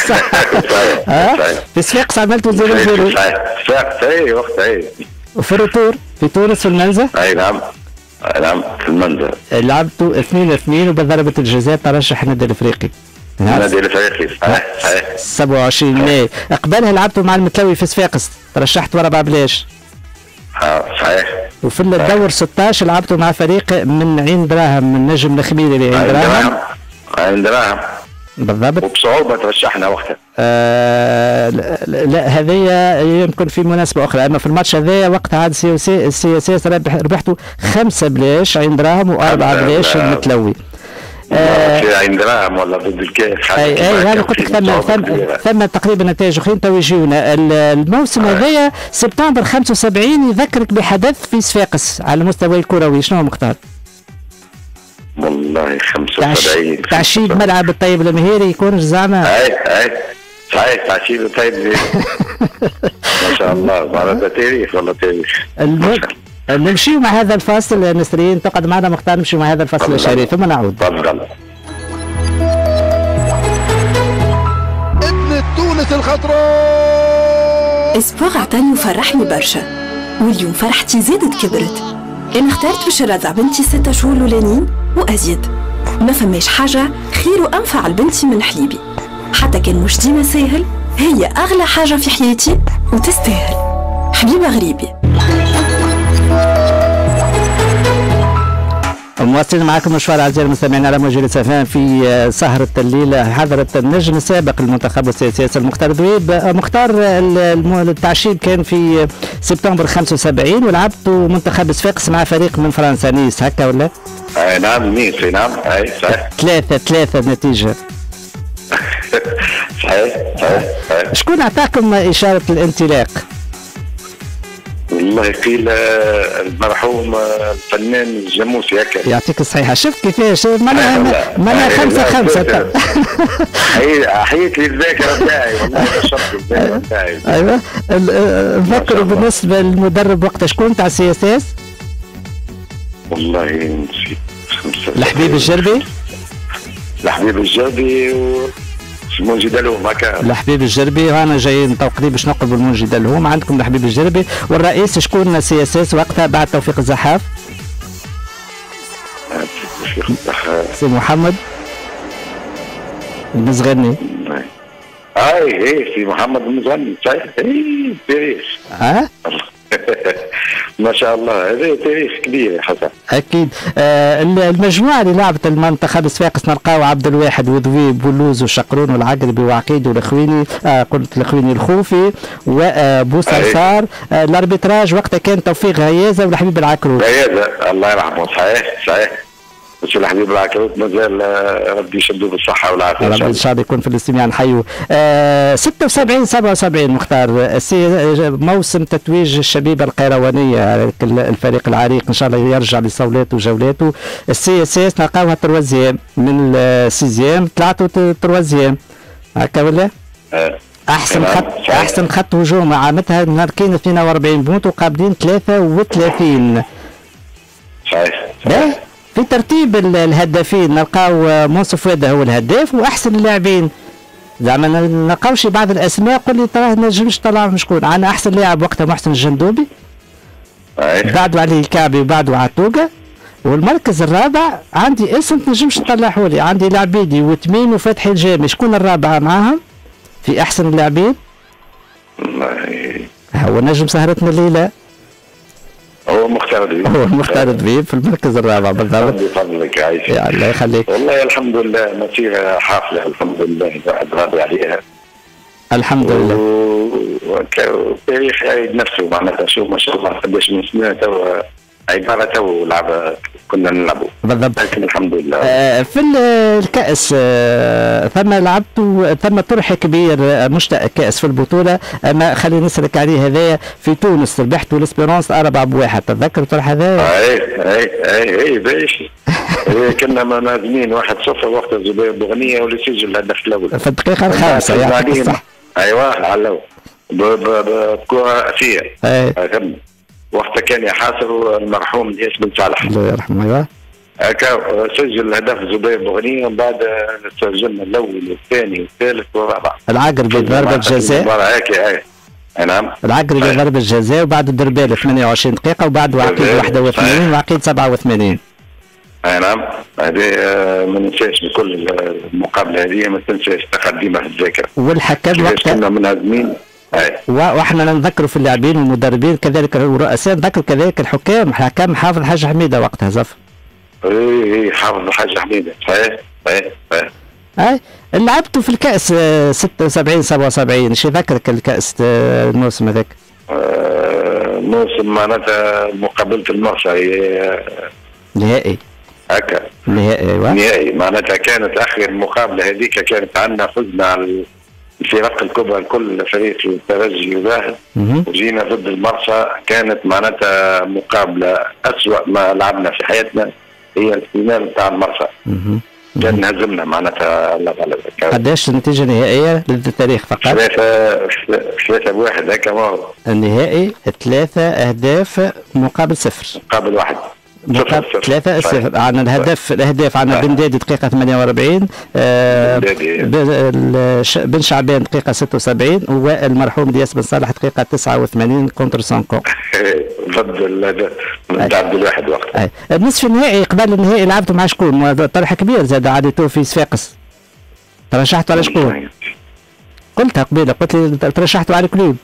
في صفاقس عملتوا 0-0. صحيح وقتها. وفي الروتور في تونس في المنزه. اي نعم في المنزه لعبتوا 2-2 وبضربة الجزاء ترشح النادي الافريقي. النادي الافريقي صحيح 27 ماي. قبلها لعبتوا مع المتلوي في صفاقس ترشحت ورا بابلاش. صحيح. وفي الدور 16 لعبتوا مع فريق من عين دراهم من نجم الخميري عين دراهم بالضبط. وبصعوبة ترشحنا وقتها. لا هذه يمكن في مناسبة أخرى. أما في الماتش هذا وقتها عاد السياسية ربحتوا 5 بلاش عين دراهم و4 بلاش المتلوي. في عين دراهم ولا ضد الكاس. انا قلت لك ثم تقريبا نتائج اخرين تو يجيونا. الموسم هذايا سبتمبر 75 يذكرك بحدث في صفاقس على المستوى الكروي شنو مختار؟ والله 75 تعشيب ملعب الطيب المهيري يكون زعما. اي صحيح تعشيب الطيب ما شاء الله. معناتها تاريخ والله تاريخ. نمشيو مع هذا الفاصل نسرين تقعد معنا مختار. نمشيو مع هذا الفاصل الشريف ثم نعود. تفضل. ابن تونس الخضراء. اسبوع عطاني وفرحني برشا واليوم فرحتي زادت كبرت. انا اخترت باش نرضع بنتي 6 شهور الاولانيين وازيد. ما فماش حاجه خير وانفع لبنتي من حليبي حتى كان مش ديما ساهل. هي اغلى حاجه في حياتي وتستاهل. حبيبه غريبي. مواصلين معكم مشوار اعزائي المستمعين على موجة سفان في سهرة الليلة. حضرت النجم السابق المنتخب السياسي المختار ذويب. مختار التعشيب كان في سبتمبر 75 ولعبتوا منتخب صفاقس مع فريق من فرنسا نيس هكا ولا؟ نعم نيس نعم صحيح 3-3 النتيجة. صحيح. شكون اعطاكم إشارة الانطلاق؟ والله قيل المرحوم الفنان الجاموسي هكا. يعطيك الصحيحة. شفت كيفاش معناها 5-5. حييت لي الذاكرة نتاعي والله شرط الذاكرة نتاعي. ايوه نذكر بالنسبة للمدرب وقتها شكون تاع السي اس اس؟ والله نسيت. الحبيب الجربي. الحبيب الجربي منجد لهم هكا. الحبيب الجربي وانا جايين تو قريب باش نقلبوا المنجد لهم. عندكم الحبيب الجربي والرئيس شكون سي اس اس وقتها بعد توفيق الزحاف؟ توفيق الزحاف سي محمد المزغني. اي سي محمد المزغني صحيح. اي تاريخ. ما شاء الله هذا تاريخ كبير يا حسن. اكيد. المجموعه اللي لعبت المنتخب صفاقس نلقاو عبد الواحد وذويب ولوز وشقرون والعقربي وعقيد والخويني قلت الخويني الخوفي وبوصرصار. الاربيتراج وقتها كان توفيق غيازه والحبيب العكروت. غيازه الله يرحمه صحيح. بس الحبيب العكروت مازال ربي يشدوه بالصحه والعافيه ربي ان شاء الله يكون في الاستماع نحيو. 76-77 مختار موسم تتويج الشبيبه القيروانيه الفريق العريق ان شاء الله يرجع لصولاته وجولاته. السي اس اس نلقاوها تروازيام من السيزيام طلعتوا تروازيام هكا ولا؟ احسن خط هجوم عامتها ناركين 42 بونت وقابلين 33. صحيح. في ترتيب الهدافين نلقاو منصف واده هو الهداف واحسن اللاعبين زعما نلقاوش بعض الاسماء قول لي تراه نجمش طلع شكون. عندنا احسن لاعب وقتها محسن الجندوبي بعده علي الكعبي وبعده عتوقه. والمركز الرابع عندي اسم تنجمش تطلعوا لي. عندي العبيدي وتميم وفتحي الجامي. شكون الرابعه معاهم في احسن اللاعبين؟ هو نجم سهرتنا الليله هو مختار دبيب. هو مختار دبيب في المركز الرابع بالضبط. بفضلك يا عايشة. يا الله يخليك. والله الحمد لله مسيرة حافلة الحمد لله الواحد راضي عليها. الحمد لله. والتاريخ يعيد نفسه معناتها شوف ما شاء الله قداش من سنة توا عبارة تو لعبة كنا نلعبوا. بالضبط. لكن الحمد لله. في الكأس ثم لعبتوا ثم طرح كبير مشتاق كأس في البطولة. أما خليني نسألك عليه هذايا في تونس ربحتوا الاسبيرونس 4-1 تتذكر طرح هذايا؟ اي باش كنا منازمين 1-0 وقت الزبير بوغنية واللي سجل الهدف الأول في الدقيقة الخامسة يعطيك الصح. ايوه علو بكرة أسية. وقتها كان يحاسب المرحوم الياس بن صالح الله يرحمه. ايوه هكا سجل الهدف زبير بوغنية ومن بعد سجلنا الاول والثاني والثالث والرابع. العقربي ضربة جزاء. نعم العقربي ضربة جزاء وبعد الدربالة 28 دقيقة وبعد عقيد 81 وعقيد 87. نعم هذه ما ننساش بكل المقابلة هذه ما تنساش تقدمها في الذاكرة. والحكم وقتها كنا منهزمين. واحنا نذكروا في اللاعبين والمدربين كذلك الرؤساء نذكر كذلك الحكام. حكم حافظ الحاج حميده وقتها زف. اي حافظ الحاج حميده صحيح. لعبتوا في الكاس 76-77 شو ذكرك الكاس الموسم هذاك؟ موسم معناتها مقابله المرسى نهائي هكا نهائي. ايوه نهائي معناتها كانت اخر مقابله هذيك كانت عندنا فزنا على الفرق الكبرى الكل فريق الترجي وذاهب وجينا ضد المرسى. كانت معناتها مقابله اسوأ ما لعبنا في حياتنا هي الفينال بتاع المرسى. كان نهزمنا معناتها الله غلب. قداش النتيجه النهائيه للتاريخ فقط؟ 3-1 هكا. النهائي 3 أهداف مقابل 0 مقابل 1 3-0. عندنا الاهداف عندنا بن دادي دقيقه 48 بن شعبان دقيقه 76 والمرحوم دياس بن صالح دقيقه 89 كونتر سانكو ضد عبد الواحد وقتها. النصف النهائي قبل النهائي لعبتوا مع شكون؟ طرح كبير زاد عادته في صفاقس. ترشحتوا على شكون؟ قلتها قبيله قلت لي ترشحتوا على الكلوب.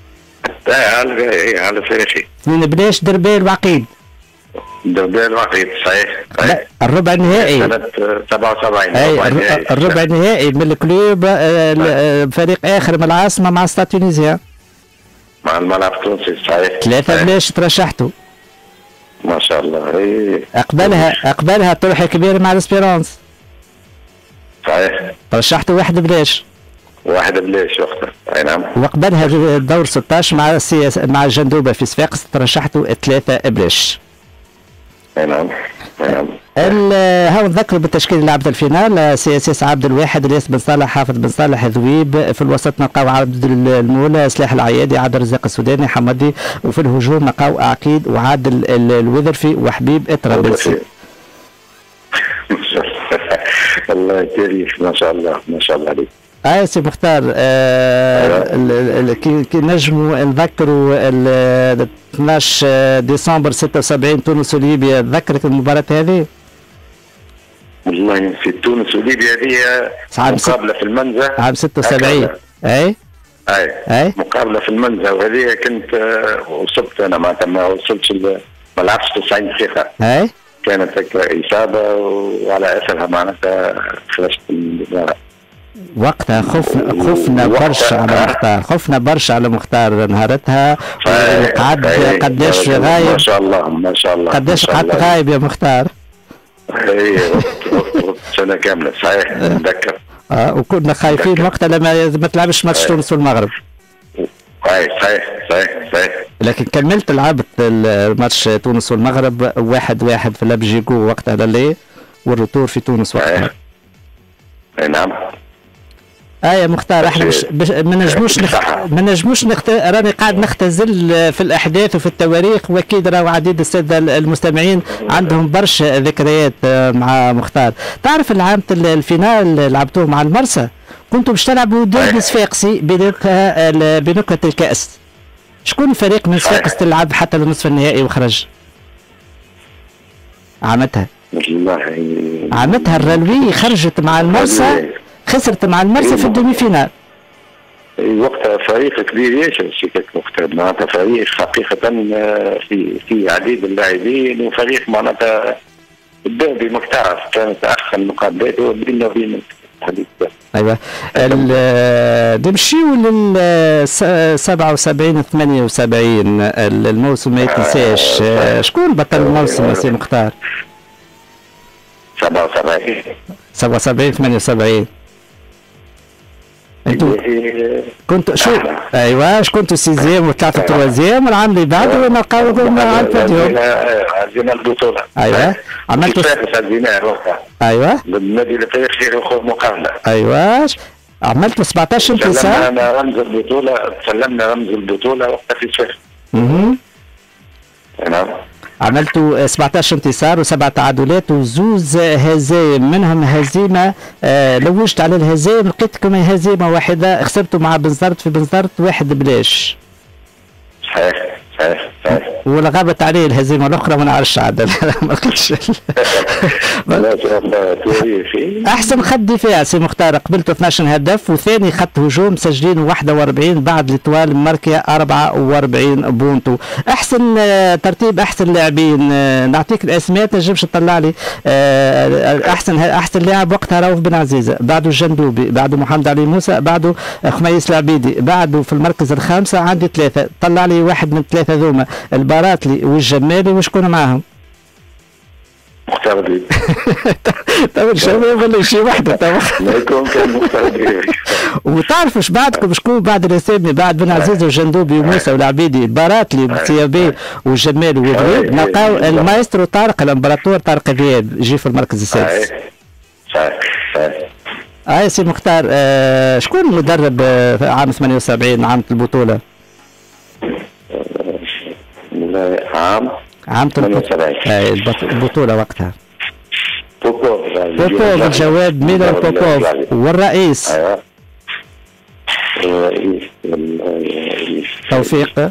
على فريقي 2 بلاش دربال وعقيد. دربال وعقيد صحيح. الربع النهائي سنة 77. الربع النهائي من الكلوب فريق اخر من العاصمه مع ستاد تونيزيا مع الملعب التونسي صحيح. 3 بلاش ترشحتوا ما شاء الله. اقبلها طرح كبير مع الاسبيرونس صحيح. ترشحتوا 1 بلاش واحد بلاش وقتها. اي نعم. وقبلها الدور 16 مع الجندوبه في صفاقس ترشحتوا 3 بلاش. اي نعم. اي نعم. هاو نذكروا بالتشكيل اللي لعبت الفينال: سياس عبد الواحد، الياس بن صالح، حافظ بن صالح، ذويب. في الوسط نلقاو عبد المولى، سلاح العيادي، عبد الرزاق السوداني، حمدي. وفي الهجوم نلقاو عقيد وعادل الوذرفي وحبيب الطرابلسي. ما شاء الله. الله تاريخ ما شاء الله ما شاء الله عليك. سي مختار، كي نجموا نذكروا 12 ديسمبر 76 تونس وليبيا، تذكرك المباراة هذه؟ والله في تونس وليبيا هذه مقابلة في المنزه عام 76. اي مقابلة في المنزه، وهذه كنت وصلت انا معناتها ما وصلتش ما لعبتش 90 دقيقة. كانت هكا إصابة وعلى أثرها معناتها خرجت من المباراة. وقتها خفنا برشا على مختار، خفنا برشا على مختار نهارتها. قعد قداش غايب؟ ما شاء الله ما شاء الله. قداش قعدت غايب يا مختار؟ اي وقت سنة كاملة صحيح نتذكر. وكنا خايفين وقتها لما ما تلعبش ماتش تونس والمغرب. صحيح. لكن كملت لعبت الماتش تونس والمغرب 1-1 في لابجيكو وقتها للي، والرتور في تونس وقتها. اي نعم. يا مختار، احنا ما نجموش راني قاعد نختزل في الاحداث وفي التواريخ، واكيد راهو عديد الساده المستمعين عندهم برشا ذكريات مع مختار. تعرف العام الفينال لعبتوه مع المرسى، كنتوا باش تلعبوا ديربي صفاقسي بنكهه الكاس. شكون الفريق من صفاقس تلعب حتى لنصف النهائي وخرج؟ عامتها الرلوي خرجت مع المرسى، خسرت مع المرسى في الدومي فينال. وقتها فريق كبير ياسر شيكاك مختار، معناتها فريق حقيقة في عديد اللاعبين، وفريق معناتها الدوري مختار. كانت أحسن المقابلات بيننا وبين الحديث. ايوه. نمشيو لل 77 78 الموسم ما يتنساش. شكون بطل الموسم سي مختار؟ 77 78. انتوا كنتوا شو؟ ايوه، كنتوا سيزيام وطلعتوا تروازيام، والعام اللي بعده نلقاو مع البوديوم. عزينا البطولة. ايوه عملتوا ايوه النادي اللي خير مقابلة. ايوه عملتوا 17 انتصار. سلمنا رمز البطولة وقتها في صفر. نعم. عملتوا 17 انتصار و7 تعادلات وزوز هزايم، منهم هزيمه لوجت على الهزايم لقيتكم هزيمه واحده، خسرتوا مع بنزرت في بنزرت 1-0. صحيح. ولا غابت عليه الهزيمه الاخرى ما نعرفش عاد ما لقيتش. ما شاء الله تاريخي. احسن خط دفاع سي مختار، قبلته 12 هدف، وثاني خط هجوم مسجلين 41 بعد لتوال ماركيا 44 بونتو. احسن ترتيب احسن لاعبين، نعطيك الاسماء تنجمش تطلع لي. احسن لاعب وقتها رؤوف بن عزيزه، بعده الجندوبي، بعده محمد علي موسى، بعده خميس العبيدي، بعده في المركز الخامسه عندي 3. طلع لي واحد من 3 ذوما، الباراتلي والجمالي وشكون معاهم؟ مختار الدريبي. طيب الشباب ولا شي وحده تو. ما يكون كان مختار الدريبي. وتعرفوا اش بعدكم شكون بعد الاسامي بعد بن عزيز والجندوبي وموسى والعبيدي، الباراتلي والسيابي والجمالي والذويب، نلقاو المايسترو طارق الامبراطور طارق ذياب يجي في المركز السادس. صحيح. سي مختار، شكون المدرب عام 78 عام البطوله؟ عام 78 البطولة وقتها. بوبوف الجواد ميلان بوبوف. والرئيس توفيق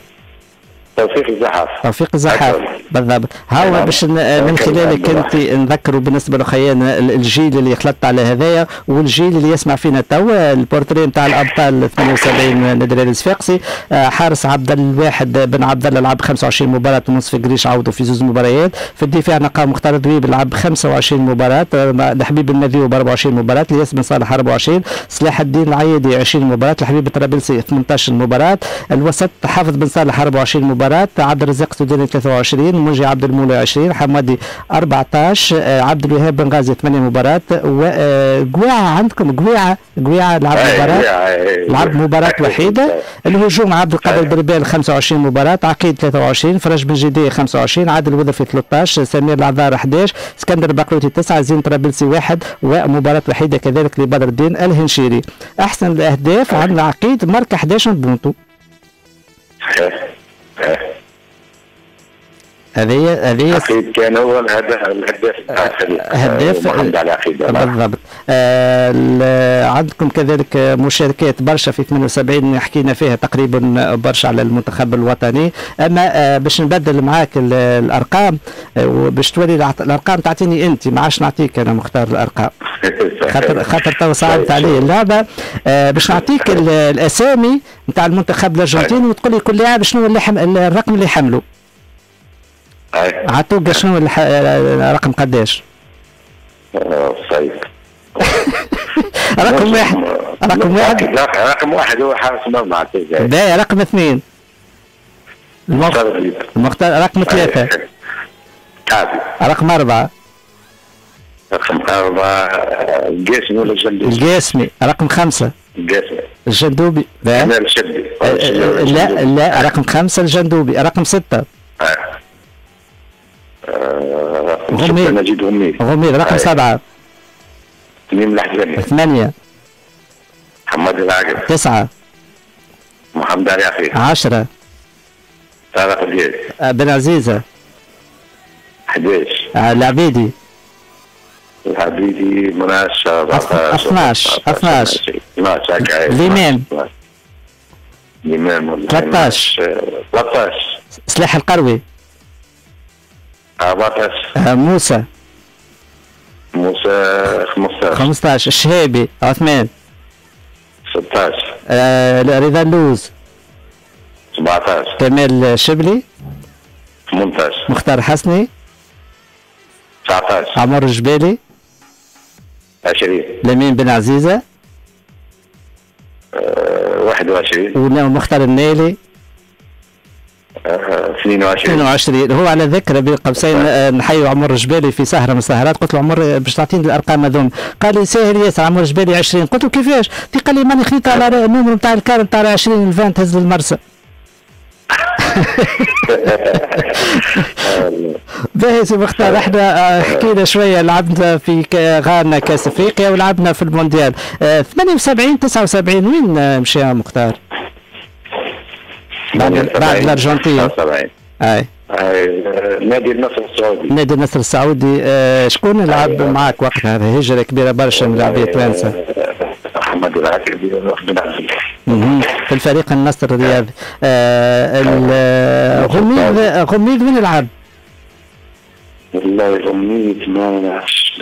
الزحاف بالضبط. هاو باش من خلالك انت نذكروا بالنسبه لخيانا الجيل اللي خلطت على هذايا والجيل اللي يسمع فينا توا، البورتريه نتاع الابطال 78 نادي الصفاقسي. حارس عبد الواحد بن عبد الله لعب 25 مباراه ونصف قريش عودوا في 2 مباريات. في الدفاع نلقاو مختار الدويب لعب 25 مباراه، الحبيب النذيو ب 24 مباراه، الياس بن صالح 24، صلاح الدين العيادي 20 مباراه، الحبيب الطرابلسي 18 مباراه، الوسط حافظ بن صالح 24 مباراه، مباراة، عبد الرزاق السوداني 23، منجي عبد المولى 20، حمادي 14، عبد الوهاب بنغازي 8 مباراة، وقواعة عندكم قواعة لعب مباراة وحيدة. الهجوم عبد القادر بربال 25 مباراة، عقيد 23، فرج بن جدي 25، عادل وظفي 13، سمير العذار 11، اسكندر بقلوتي 9، زين طرابلسي 1، ومباراة وحيدة كذلك لبدر الدين الهنشيري. أحسن الأهداف عندنا عقيد ماركة 11 بونتو. هذه عقيد كان هو الهداف محمد علي عقيد بالضبط. عندكم كذلك مشاركات برشا في 78 حكينا فيها تقريبا برشا على المنتخب الوطني. اما باش نبدل معاك الارقام وباش تولي الارقام تعطيني انت، ما عادش نعطيك انا مختار الارقام خاطر تو صعبت علي اللعبه. باش نعطيك الاسامي نتاع المنتخب الارجنتيني وتقول لي كل لاعب شنو الرقم اللي حمله. عطوك شنو الرقم قداش؟ صحيح. رقم واحد هو حارس مرمى. باهي. رقم 2 المختار. رقم 3 رقم 4 القاسمي ولا الجندوبي؟ القاسمي. رقم 5 الجندوبي. لا رقم 5 الجندوبي. رقم 6 غميد. رقم 7 تميم الحزامي. 8 محمد العقل. 9 محمد علي عقيل. 10 طارق الدياز. بن عزيزة. 11 العبيدي. مناش 12 الإمام 13 سلاح القروي. 14 موسى 15 الشهيبي. عثمان 16 رضا اللوز. 17 كمال شبلي. 18 مختار حسني. 19 عمر الجبالي. 20 لمين بن عزيزة. 21 ومختار النيلي. 22 هو على ذكر بين قوسين نحيوا عمر الجبالي في سهره من السهرات. قلت له عمر باش تعطيني الارقام هذوم؟ قال لي ساهل ياسر عمر الجبالي 20. قلت له كيفاش؟ قال لي ماني خليت على النمر نتاع الكار نتاع 20 الفان تهز للمرسى. باهي سي مختار، احنا حكينا شويه لعبنا في غانا كاس افريقيا ولعبنا في المونديال 78 79. وين مشى مختار؟ بعد الارجنتين. اي نادي النصر السعودي. نادي النصر السعودي. شكون لعب معك وقتها؟ هجره كبيره برشا من لاعبيه توانسه. محمد العكبي وبن عزيز في الفريق النصر الرياضي. غميد وين يلعب؟ والله غميد ما نعرفش.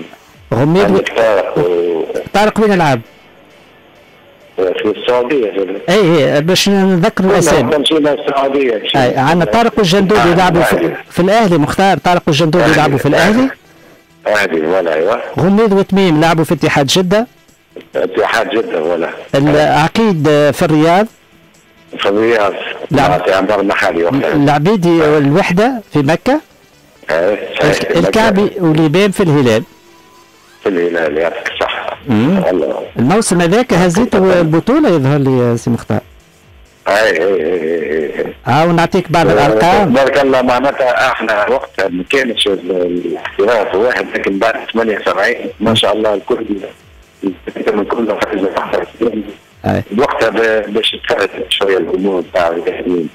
طارق وين يلعب؟ في السعودية. اي باش نذكر الاسامي. السعودية. اي عندنا طارق والجندوبي يلعبوا في الاهلي. مختار طارق والجندوبي يلعبوا في الاهلي. ايوه. غميد وتميم لعبوا في اتحاد جدة. ولا عقيد في الرياض. عمار المحلي. العبيدي والوحدة في مكة. الكعبي وليبان في الهلال. يعطيك الصحة. الموسم هذاك هزيتوا البطولة يظهر لي سي مختار. اي ونعطيك بعض الارقام. بارك الله. معناتها احنا وقتها ما كانش الاحتراف واحد، لكن بعد 78 ما شاء الله الكل من كل حاجه وقتها باش تفرق شويه الامور تاع اللاعبين.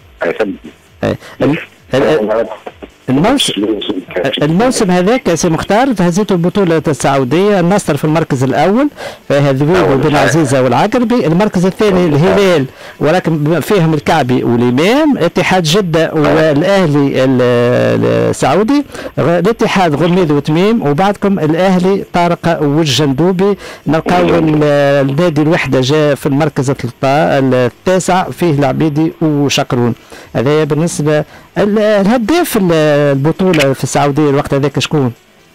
الموسم هذاك سي مختار هزيتوا البطولة السعودية. النصر في المركز الأول فيها ذبيب وبن عزيزة والعقربي. المركز الثاني الهلال ولكن فيهم الكعبي والإمام. اتحاد جدة والأهلي السعودي. الاتحاد غميد وتميم. وبعدكم الأهلي طارق والجندوبي. نلقاو النادي الوحدة جاء في المركز التاسع فيه العبيدي وشقرون. هذا بالنسبة الهداف البطولة في السعودية الوقت هذاك شكون؟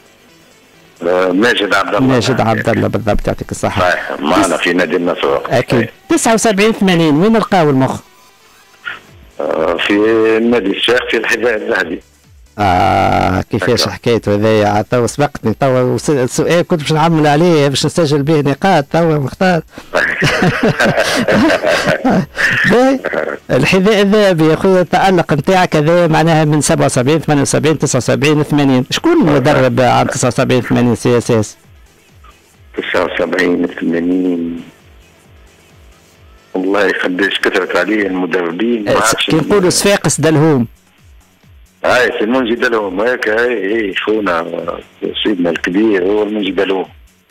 ماجد عبد الله بالضبط. يعطيك الصحة. صحيح معنا في نادي النصر. أكيد. 79 80 وين نلقاو المخ؟ في النادي الشيخ في الحذاء الذهبي. كيفاش حكايته هذايا؟ تو سبقتني، تو السؤال كنت باش نعمل عليه باش نسجل به نقاط تو مختار. الحذاء الذهبي يا خويا، التألق نتاعك هذا معناها من 77 78 79 80، شكون المدرب عام 79 80 سي اس اس؟ 79 80 والله قداش كثرت عليه المدربين ما عرفتش. كي نقولوا صفاقس دلهوم. هاي المنجي دلهوم هيك، هاي خونا سيدنا الكبير هو المنجي دلهوم.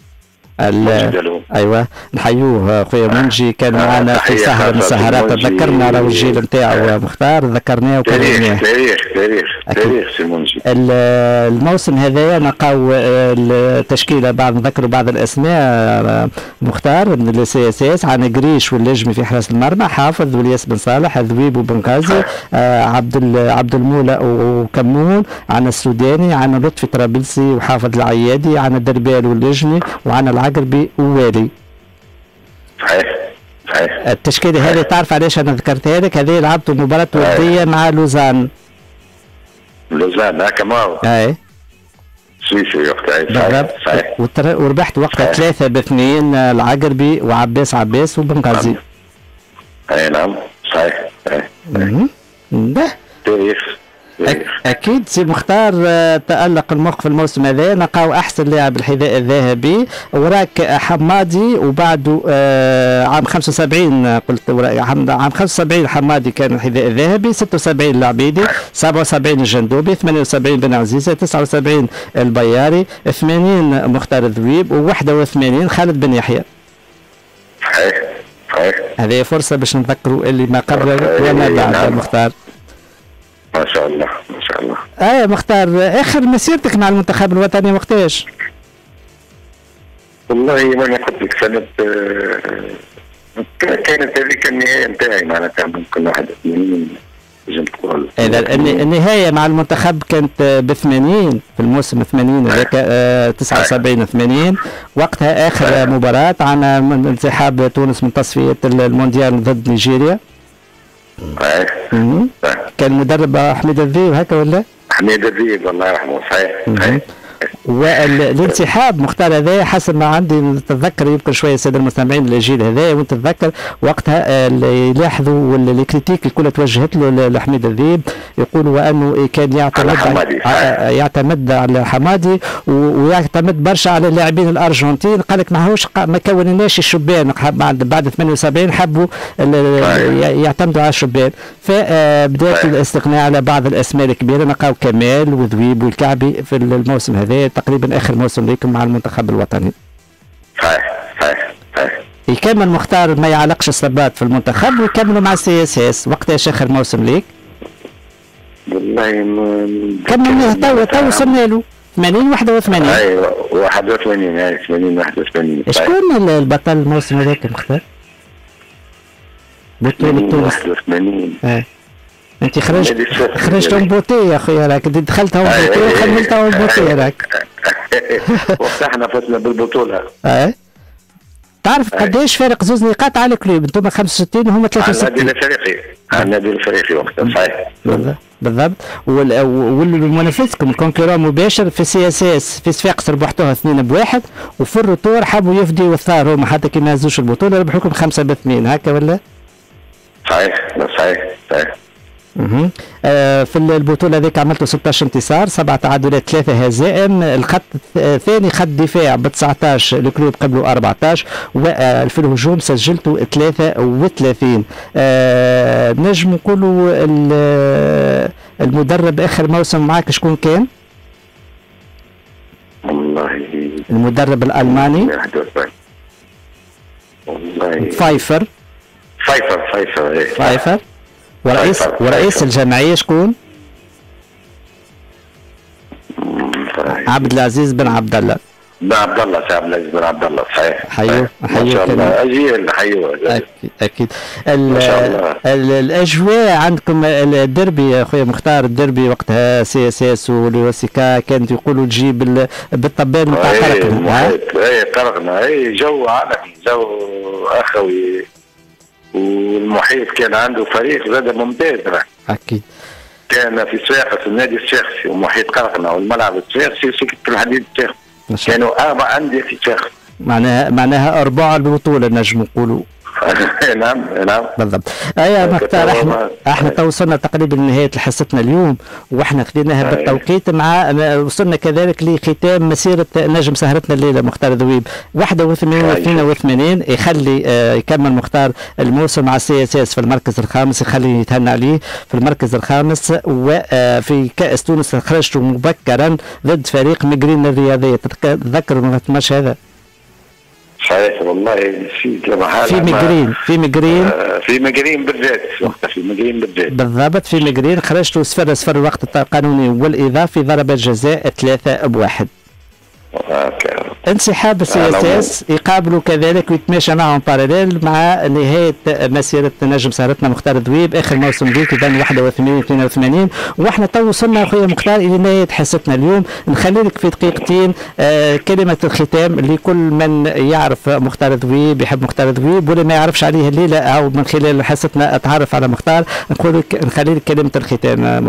ايوه نحيوه خويا منجي، كان معنا في سهره من السهرات، تذكرنا على الجيل نتاعو مختار، ذكرناه وكلمناه. تاريخ سي منجي. الموسم هذايا نلقاو التشكيله، بعد نذكروا بعض الاسماء مختار من السي اس اس، عن قريش واللجمي في حراس المرمى، حافظ والياس بن صالح، ذويب وبن غازي، عبد المولى وكمون، عن السوداني، عن لطفي طرابلسي وحافظ العيادي، عن الدربال واللجمي، وعن العقربي ووالي. صحيح. التشكيله هذه تعرف علاش انا ذكرتها لك؟ هذه لعبتوا مباراه وديه مع لوزان. هكا معه. اي سويسري وقتها. صحيح. وربحت وقتها 3-2 العقربي وعباس وبن غازي. اي نعم صحيح. تاريخ. اكيد سي مختار، تألق الموقف الموسم هذا، نلقاو احسن لاعب الحذاء الذهبي وراك حمادي، وبعده عام 75 قلت عام 75 حمادي كان الحذاء الذهبي، 76 العبيدي، 77 الجندوبي، 78 بن عزيزه، 79 البياري، 80 مختار الذويب، و81 خالد بن يحيى. صحيح. هذه فرصه باش نذكروا اللي ما قبل وما بعد مختار. ما شاء الله. مختار، اخر مسيرتك مع المنتخب الوطني وقتاش؟ والله وانا قلت لك سنه كانت هذيك النهايه نتاعي، معناتها ممكن 81 نجم تقول. النهايه مع المنتخب كانت ب 80 في الموسم 80 هذاك 79 80، وقتها اخر مباراه عن انسحاب تونس من تصفيه المونديال ضد نيجيريا. كان مدرب حميد الذيب هكا ولا؟ حميد الذيب الله يرحمه. صحيح. والانسحاب مختار هذا حسب ما عندي تتذكر، يمكن شويه الساده المستمعين الجيل هذا وانت تتذكر وقتها اللي يلاحظوا والكريتيك الكل توجهت له لحميد الذيب، يقولوا وانه كان يعتمد على حمادي ويعتمد برشا على اللاعبين الارجنتين، قال لك ما كونناش الشبان بعد 78 حبوا يعتمدوا على الشبان، فبدات الاستغناء على بعض الاسماء الكبيره، نلقاو كمال وذويب والكعبي في الموسم هذا تقريبا اخر موسم لكم مع المنتخب الوطني. صحيح. يكمل مختار ما يعلقش الصبات في المنتخب ويكملوا مع السي اس اس، وقتاش اخر موسم ليك؟ والله كملناه تو وصلنا له 80 81. ايوه 81 81. شكون البطل الموسم هذاك مختار؟ بطولة تونس 81. انت خرجتهم بوتي يا اخويا، راك دخلتهم بوتي وكملتهم بوتي راك. وقتها احنا فزنا بالبطولة. تعرف قداش فارق زوز نقاط على الكلوب؟ انتم 65 وهم 63. النادي الافريقي وقتها. صحيح بالضبط. ومنافسكم الكونكورون مباشر في سي اس اس في صفاقس ربحتوها 2-1، وفي الروتور حبوا يفديوا الثار هما حتى كي ما هزوش البطولة ربحوكم 5-2 هكا ولا؟ صحيح. في البطولة هذيك عملتوا 16 انتصار، 7 تعادلات، 3 هزائم، الخط الثاني خط دفاع ب 19 الكلوب قبلوا 14، وفي الهجوم سجلتوا 33. نجم نقولوا المدرب اخر موسم معك شكون كان؟ والله المدرب الالماني والله فايفر. ورئيس الجمعية شكون؟ عبد العزيز بن عبد الله. عبد العزيز بن عبد الله. صحيح. حيوه ما شاء الله. اجيال حيوه. اكيد. الاجواء عندكم الدربي يا اخويا مختار، الدربي وقتها سي اس اس والوسيكا كانت يقولوا تجيب بالطبال نتاع قرقنا. قرقنا جو عالمي، جو اخوي، والمحيط كان عنده فريق زاد ممتاز. اكيد. كان في صفاقس النادي الشاخصي ومحيط قرقنه والملعب الشاخصي وسكة الحديد الشاخصي. كانوا 4 أندية في الشاخص. معناها 4 البطوله نجم نقولوا. نعم بالضبط. يا مختار، احنا توصلنا تقريبا لنهايه حصتنا اليوم، واحنا خذيناها بالتوقيت مع وصلنا كذلك لختام مسيره نجم سهرتنا الليله مختار ذويب 81 و82 يخلي يكمل مختار الموسم مع سي اس اس في المركز الخامس، يخلي يتهنى عليه في المركز الخامس. وفي كاس تونس خرجتوا مبكرا ضد فريق مقرين الرياضيه، تتذكر الماتش هذا؟ صحيح والله نسيت لما في مقرين بالذات وقتها في مقرين بالضبط في مقرين خرجتوا صفر الوقت القانوني والاضافي ضربة جزاء 3-1. انسحاب السي اس اس يقابلوا كذلك ويتماشى معهم باراليل مع نهايه مسيره نجم سهرتنا مختار ذويب اخر موسم ليك بين 81 و82. واحنا تو وصلنا اخويا مختار الى نهايه حصتنا اليوم. نخلي لك في دقيقتين كلمه الختام لكل من يعرف مختار ذويب، يحب مختار ذويب، واللي ما يعرفش عليه الليله او من خلال حصتنا اتعرف على مختار. نخلي لك كلمه الختام.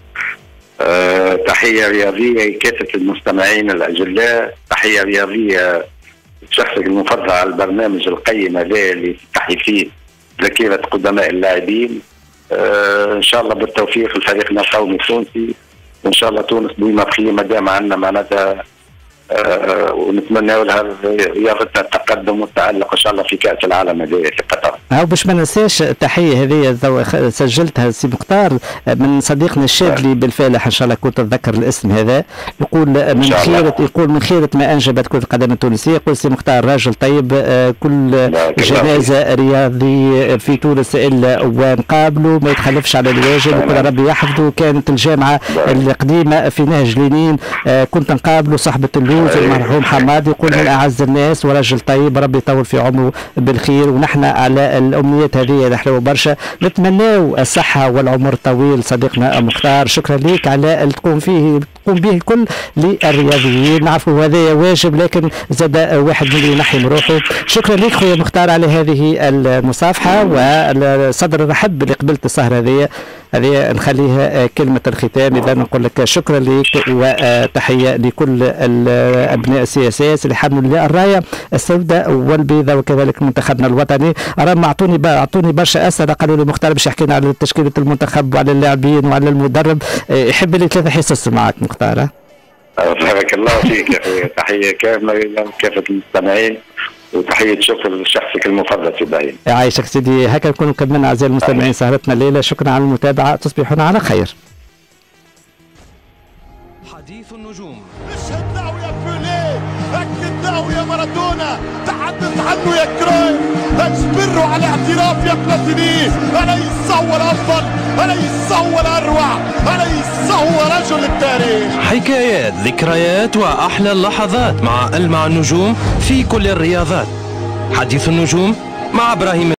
تحية رياضية لكافة المستمعين الأجلاء، تحية رياضية شخصك المفضل على البرنامج القيم هذا اللي تحيي فيه ذاكرة قدماء اللاعبين. إن شاء الله بالتوفيق لفريقنا القومي التونسي، وإن شاء الله تونس ديما بخير ما دام عندنا معناتها ونتمنى لها رياضتنا التقدم والتألق ان شاء الله في كأس العالم هذه في قطر. باش ما ننساش التحيه هذه سجلتها سي مختار من صديقنا الشاذلي بالفالح، ان شاء الله كنت تتذكر الاسم هذا، يقول من خيرة ما انجبت كرة القدم التونسية. يقول سي مختار راجل طيب، كل جنازة رياضي في تونس الا ونقابله ما يتخلفش على الواجب، وكل ربي يحفظه. كانت الجامعة القديمة في نهج لينين كنت نقابله صحبة اللوز المرحوم حماد، يقول من اعز الناس ورجل طيب، ربي يطول في عمره بالخير. ونحن على الامنيات هذه نحلو برشا، نتمناو الصحه والعمر الطويل صديقنا مختار. شكرا لك على تقوم به الكل للرياضيين، نعرفوا هذا واجب لكن زاد واحد منهم ينحي روحه. شكرا لك خويا مختار على هذه المصافحه والصدر الرحب اللي قبلت السهره هذه نخليها كلمه الختام. اذا نقول لك شكرا لك وتحيه لكل ابناء سي اس اس اللي حملوا الرايه السوداء والبيضاء وكذلك منتخبنا الوطني. راهم اعطوني برشا اسئله، قالوا لي مختار باش يحكينا على تشكيله المنتخب وعلى اللاعبين وعلى المدرب. يحب لي 3 حصص معك مختار. بارك الله فيك يا اخويا، تحيه كامله لكافه المستمعين وتحيه شكر لشخصك المفضل في باين. يعيشك سيدي، هكا نكونوا كملنا اعزائي المستمعين سهرتنا الليله. شكرا على المتابعه، تصبحون على خير. حديث النجوم. اشهد له يا بيليه، اكد له يا مارادونا، تحدث عنه يا كرويف، اجبره على اعتراف يا بلاتيني. أليس هو الافضل؟ أليس هو الاروع؟ أليس هو رجل التاريخ؟ حكايات، ذكريات واحلى اللحظات مع النجوم في كل الرياضات. حديث النجوم مع ابراهيم